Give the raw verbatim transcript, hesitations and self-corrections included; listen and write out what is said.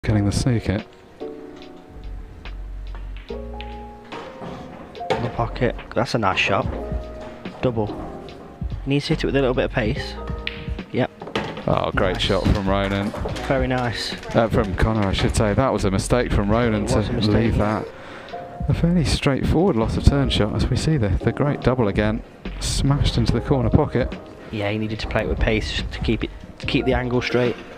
Getting the sneak it. In the pocket. That's a nice shot. Double. Needs to hit it with a little bit of pace. Yep. Oh, great Nice. shot from Ronan. Very nice. Uh, from Connor, I should say. That was a mistake from Ronan It to was a mistake, leave yeah. that. A fairly straightforward loss of turn shot as we see the, the great double again. Smashed into the corner pocket. Yeah, he needed to play it with pace to keep it to keep the angle straight.